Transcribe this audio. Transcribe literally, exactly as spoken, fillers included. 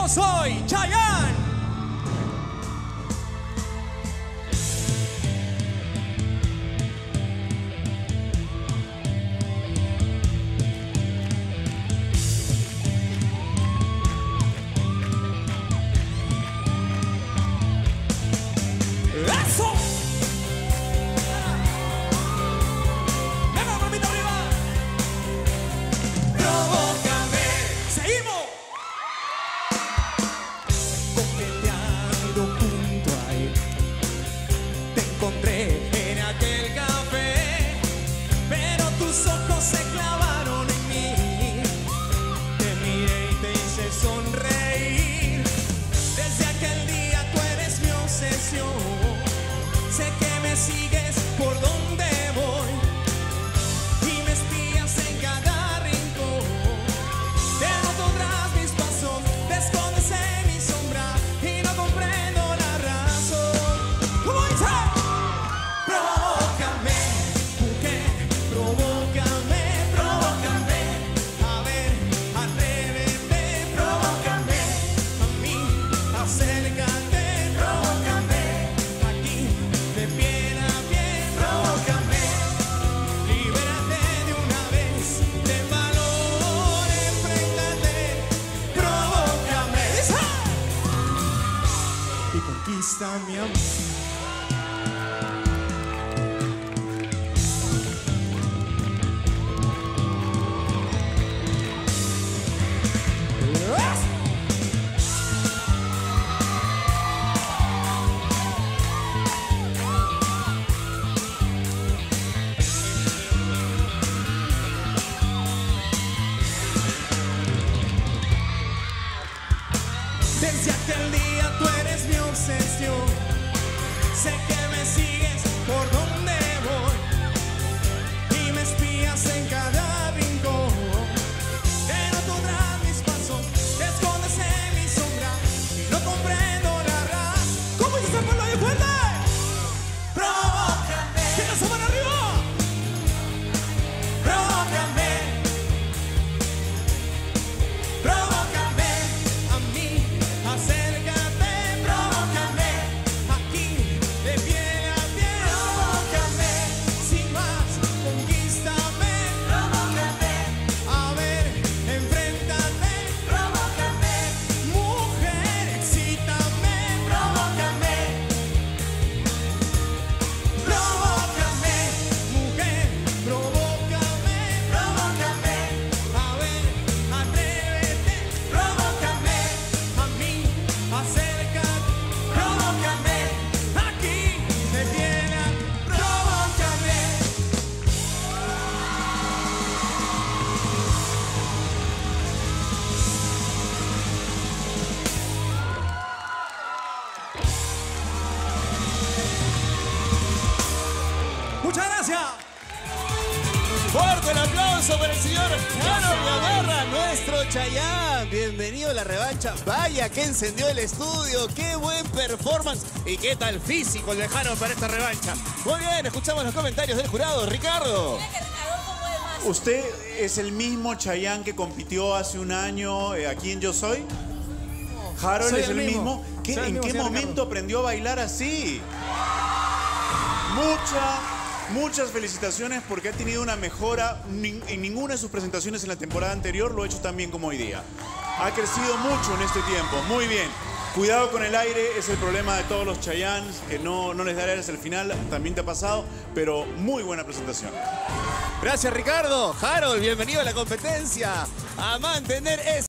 Yo soy Chayanne. ¡Eso! ¡Venga, mamita arriba! ¡Provócame! ¡Seguimos! Coqueteando junto a él, te encontré en aquel café, pero tus ojos se clavaron en mí. Te miré y te hice sonreír. Desde aquel día tú eres mi obsesión. Sé que me sigues por donde voy y me espías en cada rincón. Te noto tras mis pasos, te escondes en mi sombra y no comprendo la razón. ¿Cómo dice? Provócame, mujer, provócame, provócame. A ver, atrévete, provócame. A mí, acércate, provócame. Aquí, de piel a piel, provócame. Libérate de una vez de valor, enfréntate, provócame. ¡Dice! Y conquista mi amor. Desde aquel día tú eres mi obsesión. Sé que me sigues por donde voy y me espías en cada rincón. Te noto tras mis pasos, te escondes en mi sombra y no comprendo la razón. ¿Cómo dice el pueblo de fuerte? Provócame. ¿Quién se van arriba? Provócame. Provócame a mí. Acércate, provócame, aquí de piel a piel, provócame, sin más, conquístame, provócame, a ver, enfréntate, provócame, mujer, excítame, provócame, provócame, mujer, provócame, provócame, a ver, atrévete, provócame. A mí, acércate, provócame, aquí me viene, provócame. Muchas gracias. Fuerte el aplauso para el señor Harold Gamarra, nuestro Chayanne. Bienvenido a la revancha. Vaya que encendió el estudio. Qué buen performance. Y qué tal físico el de Harold para esta revancha. Muy bien, escuchamos los comentarios del jurado. Ricardo. ¿Usted es el mismo Chayanne que compitió hace un año eh, aquí en Yo Soy? ¿Harold Soy es el el mismo? mismo. ¿Qué- Soy el ¿En mismo, qué señor momento Ricardo. aprendió a bailar así? Mucha, muchas felicitaciones porque ha tenido una mejora. Nin- en ninguna de sus presentaciones en la temporada anterior lo ha hecho tan bien como hoy día. Ha crecido mucho en este tiempo. Muy bien. Cuidado con el aire, es el problema de todos los Chayannes, que no, no les da aire hasta el final. También te ha pasado, pero muy buena presentación. Gracias, Ricardo. Harold, bienvenido a la competencia. A mantener ese